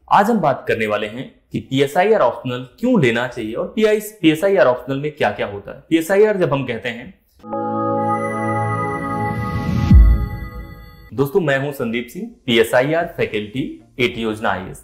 आज हम बात करने वाले हैं कि पीएसआईआर ऑप्शनल क्यों लेना चाहिए और पीएसआईआर ऑप्शनल में क्या क्या होता है। पीएसआईआर जब हम कहते हैं, दोस्तों मैं हूं Sandeep Singh, PSIR faculty at Yojana IAS.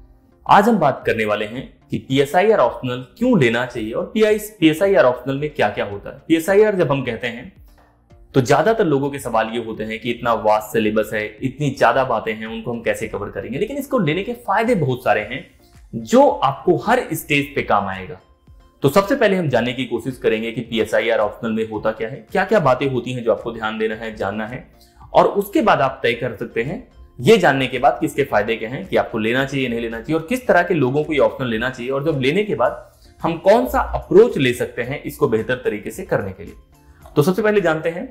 आज हम बात करने वाले हैं कि पीएसआईआर ऑप्शनल क्यों लेना चाहिए और पीएसआईआर ऑप्शनल में क्या क्या होता है। पीएसआईआर जब हम कहते हैं तो ज्यादातर लोगों के सवाल ये होते हैं कि इतना वास्ट सिलेबस है, इतनी ज्यादा बातें हैं, उनको हम कैसे कवर करेंगे। लेकिन इसको लेने के फायदे बहुत सारे हैं जो आपको हर स्टेज पे काम आएगा। तो सबसे पहले हम जानने की कोशिश करेंगे कि पीएसआईआर ऑप्शनल में होता क्या है, क्या क्या बातें होती हैं जो आपको ध्यान देना है, जानना है, और उसके बाद आप तय कर सकते हैं ये जानने के बाद कि इसके फायदे क्या हैं, कि आपको लेना चाहिए नहीं लेना चाहिए और किस तरह के लोगों को ये ऑप्शनल लेना चाहिए, और जब लेने के बाद हम कौन सा अप्रोच ले सकते हैं इसको बेहतर तरीके से करने के लिए। तो सबसे पहले जानते हैं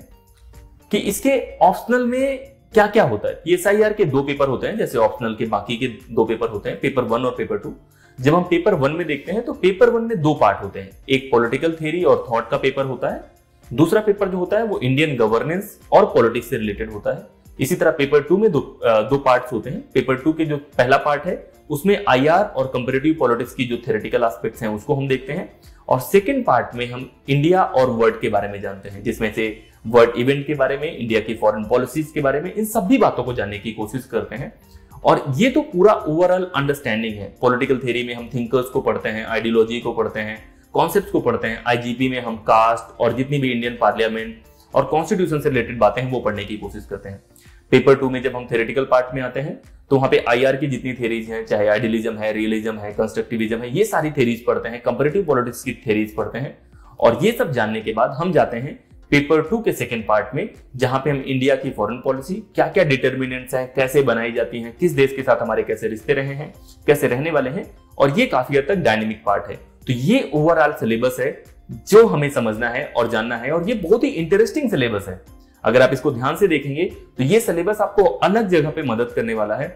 कि इसके ऑप्शनल में क्या क्या होता है। पीएसआईआर के दो पेपर होते हैं, जैसे ऑप्शनल के बाकी के दो पेपर होते हैं, पेपर 1 और पेपर 2। जब हम पेपर 1 में देखते हैं तो पेपर 1 में दो पार्ट होते हैं, एक पॉलिटिकल थ्योरी और थॉट का पेपर होता है, दूसरा पेपर जो होता है वो इंडियन गवर्नेंस और पॉलिटिक्स से रिलेटेड होता है। इसी तरह पेपर 2 में दो पार्ट्स होते हैं। पेपर 2 के जो पहला पार्ट है उसमें आईआर और कंपैरेटिव पॉलिटिक्स की जो थ्योरेटिकल एस्पेक्ट्स हैं उसको हम देखते हैं, और सेकंड पार्ट में हम इंडिया और वर्ल्ड के बारे में जानते हैं, जिसमें से वर्ल्ड इवेंट के बारे में, इंडिया की फॉरेन पॉलिसीज के बारे में, इन सभी बातों को जानने की कोशिश करते हैं। और ये तो पूरा ओवरऑल अंडरस्टैंडिंग है। पॉलिटिकल थ्योरी में हम थिंकर्स को पढ़ते हैं, आइडियोलॉजी को पढ़ते हैं, कॉन्सेप्ट्स को पढ़ते हैं। आईजीपी में हम कास्ट और जितनी भी इंडियन पार्लियामेंट और कॉन्स्टिट्यूशन से रिलेटेड बातें हैं वो पढ़ने की कोशिश करते हैं। पेपर 2 में जब हम थ्योरेटिकल पार्ट में आते हैं तो वहां पे आईआर की जितनी थ्योरीज हैं, चाहे आइडियलिज्म है, रियलिज्म है, कंस्ट्रक्टिविज्म है, ये सारी थ्योरीज पढ़ते हैं, कंपैरेटिव पॉलिटिक्स की थ्योरीज पढ़ते हैं। और ये सब जानने के बाद हम जाते हैं पेपर 2 के सेकंड पार्ट में, जहां पे हम इंडिया की फॉरेन पॉलिसी, क्या क्या डिटर्मिनेंट्स हैं, कैसे बनाई जाती हैं, किस देश के साथ हमारे कैसे रिश्ते रहे हैं, कैसे रहने वाले हैं, और ये काफी हद तक डायनेमिक पार्ट है। तो ये ओवरऑल सिलेबस है जो हमें समझना है और जानना है, और ये बहुत ही इंटरेस्टिंग सिलेबस है। अगर आप इसको ध्यान से देखेंगे तो ये सिलेबस आपको अलग जगह पे मदद करने वाला है,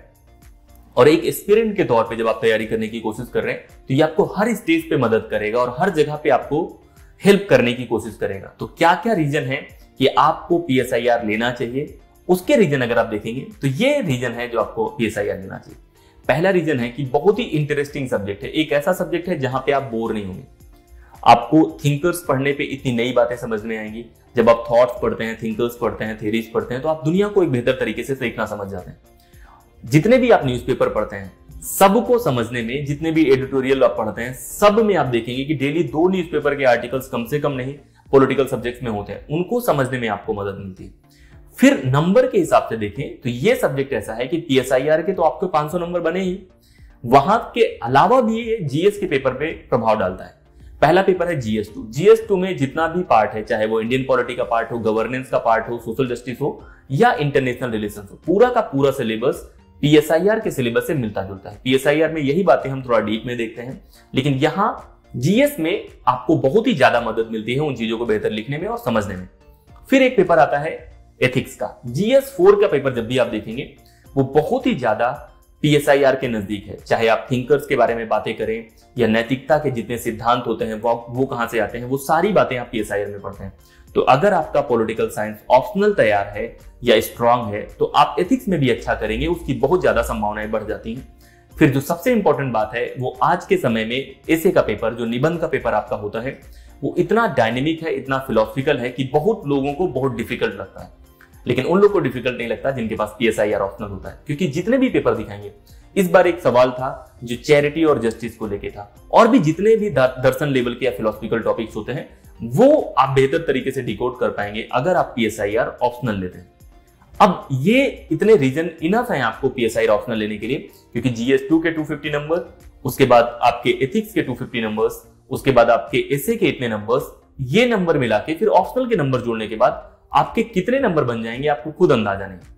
और एक एस्पिरेंट के तौर पे जब आप तैयारी करने की कोशिश कर रहे हैं तो ये आपको हर स्टेज पे मदद करेगा और हर जगह पे आपको हेल्प करने की कोशिश करेगा। तो क्या क्या रीजन है कि आपको पीएसआईआर लेना चाहिए, उसके रीजन अगर आप देखेंगे तो ये रीजन है जो आपको पीएसआईआर लेना चाहिए। पहला रीजन है कि बहुत ही इंटरेस्टिंग सब्जेक्ट है, एक ऐसा सब्जेक्ट है जहां पे आप बोर नहीं होंगे। आपको थिंकर्स पढ़ने पे इतनी नई बातें समझ में आएंगी। जब आप थॉट्स पढ़ते हैं, थिंकर्स पढ़ते हैं, थ्योरीज पढ़ते हैं, तो आप दुनिया को एक बेहतर तरीके से देखना समझ जाते हैं। जितने भी आप न्यूज़पेपर पढ़ते हैं सबको समझने में, जितने भी एडिटोरियल आप पढ़ते हैं सब में आप देखेंगे कि डेली 2 न्यूज़पेपर के आर्टिकल्स कम से कम नहीं पॉलिटिकल सब्जेक्ट्स में होते हैं, उनको समझने में आपको मदद मिलती है। फिर नंबर के हिसाब से देखें तो ये सब्जेक्ट ऐसा है कि पीएसआईआर के तो आपको 500 नंबर बने ही, वहां के अलावा भी ये जीएस के पेपर पे प्रभाव डालता है। पहला पेपर है जीएस2 में जितना भी पार्ट है, चाहे वो इंडियन पॉलिटी का पार्ट हो, गवर्नेंस का पार्ट हो, सोशल जस्टिस हो या इंटरनेशनल रिलेशंस हो, पूरा का पूरा सिलेबस पीएसआईआर के सिलेबस से मिलता जुलता है। पीएसआईआर में यही बातें हम थोड़ा डीप में देखते हैं, लेकिन यहाँ जीएस में आपको बहुत ही ज्यादा मदद मिलती है उन चीजों को बेहतर लिखने में और समझने में। फिर एक पेपर आता है एथिक्स का। जीएस4 का पेपर जब भी आप देखेंगे वो बहुत ही ज्यादा पीएसआईआर के नजदीक है, चाहे आप थिंकर्स के बारे में बातें करें या नैतिकता के जितने सिद्धांत होते हैं वो कहां से आते हैं, वो सारी बातें आप पीएसआईआर में पढ़ते हैं। तो अगर आपका पॉलिटिकल साइंस ऑप्शनल तैयार है या स्ट्रांग है तो आप एथिक्स में भी अच्छा करेंगे, उसकी बहुत ज्यादा संभावनाएं बढ़ जाती हैं। फिर जो सबसे इंपॉर्टेंट बात है वो आज के समय में एसे का पेपर, जो निबंध का पेपर आपका होता है, वो इतना डायनेमिक है, इतना फिलोसफिकल है कि बहुत लोगों को बहुत डिफिकल्ट लगता है। लेकिन उन लोगों को डिफिकल्ट नहीं लगता जिनके पास पीएसआईआर ऑप्शनल होता है, क्योंकि जितने भी पेपर दिखाएंगे, इस बार एक सवाल था जो चैरिटी और जस्टिस को लेके था, और भी जितने भी दर्शन लेवल के या फिलोसफिकल टॉपिक्स होते हैं वो आप बेहतर तरीके से डिकोड कर पाएंगे अगर आप पीएसआईआर ऑप्शनल लेते हैं। अब ये इतने रीजन इनफ है आपको पीएसआईआर ऑप्शनल लेने के लिए, क्योंकि जीएस2 के 250 नंबर, उसके बाद आपके एथिक्स के 250 नंबर्स, उसके बाद आपके एसे के इतने नंबर्स, ये नंबर मिला के फिर ऑप्शनल के नंबर जोड़ने के बाद आपके कितने नंबर बन जाएंगे आपको खुद अंदाजा नहीं।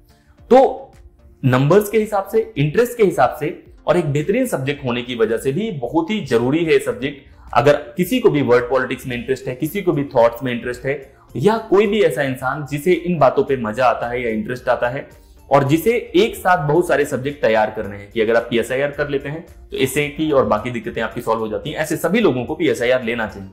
तो नंबर्स के हिसाब से, इंटरेस्ट के हिसाब से और एक बेहतरीन सब्जेक्ट होने की वजह से भी बहुत ही जरूरी है सब्जेक्ट। अगर किसी को भी वर्ल्ड पॉलिटिक्स में इंटरेस्ट है, किसी को भी थॉट्स में इंटरेस्ट है, या कोई भी ऐसा इंसान जिसे इन बातों पे मजा आता है या इंटरेस्ट आता है और जिसे एक साथ बहुत सारे सब्जेक्ट तैयार करने हैं, कि अगर आप पीएसआईआर कर लेते हैं तो एसए की और बाकी दिक्कतें आपकी सॉल्व हो जाती हैं, ऐसे सभी लोगों को पीएसआईआर लेना चाहिए।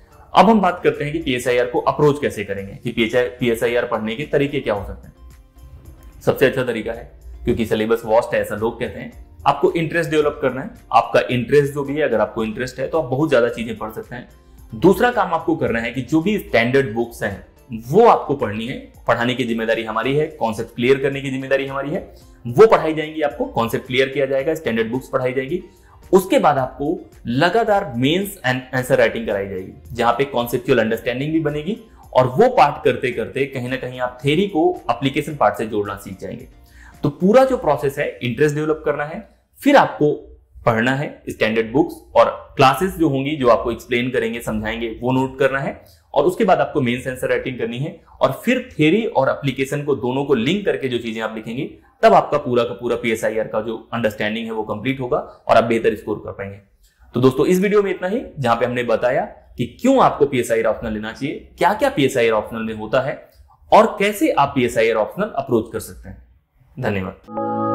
अब हम बात करते हैं कि पीएसआईआर को अप्रोच कैसे करेंगे, कि पीएसआईआर पढ़ने के तरीके क्या हो सकते हैं। सबसे अच्छा तरीका है, क्योंकि सिलेबस वास्ट है ऐसा लोग कहते हैं, आपको इंटरेस्ट डेवलप करना है। आपका इंटरेस्ट जो भी है, अगर आपको इंटरेस्ट है तो आप बहुत ज्यादा चीजें पढ़ सकते हैं। दूसरा काम आपको करना है कि जो भी स्टैंडर्ड बुक्स हैं वो आपको पढ़नी है। पढ़ाने की जिम्मेदारी हमारी है, कॉन्सेप्ट क्लियर करने की जिम्मेदारी हमारी है। वो पढ़ाई जाएंगी, आपको कॉन्सेप्ट क्लियर किया जाएगा, स्टैंडर्ड बुक्स पढ़ाई जाएगी। उसके बाद आपको लगातार मेंस एंड आंसर राइटिंग कराई जाएगी, जहां पे कॉन्सेप्चुअल अंडरस्टैंडिंग भी बनेगी और वो पार्ट करते करते कहीं ना कहीं आप थ्योरी को एप्लीकेशन पार्ट से जोड़ना सीख जाएंगे। तो पूरा जो प्रोसेस है, इंटरेस्ट डेवलप करना है, फिर आपको पढ़ना है स्टैंडर्ड बुक्स और क्लासेस जो होंगी जो आपको एक्सप्लेन करेंगे, समझाएंगे, वो नोट करना है। और उसके बाद आपको मेंस आंसर राइटिंग करनी है और फिर थ्योरी और एप्लीकेशन को दोनों को लिंक करके जो चीजें आप लिखेंगे, तब आपका पूरा का पूरा PSIR का जो अंडरस्टैंडिंग है वो कंप्लीट होगा और आप बेहतर स्कोर कर पाएंगे। तो दोस्तों इस वीडियो में इतना ही, जहां पे हमने बताया कि क्यों आपको PSIR ऑप्शनल लेना चाहिए, क्या क्या PSIR ऑप्शनल में होता है और कैसे आप PSIR ऑप्शनल अप्रोच कर सकते हैं। धन्यवाद।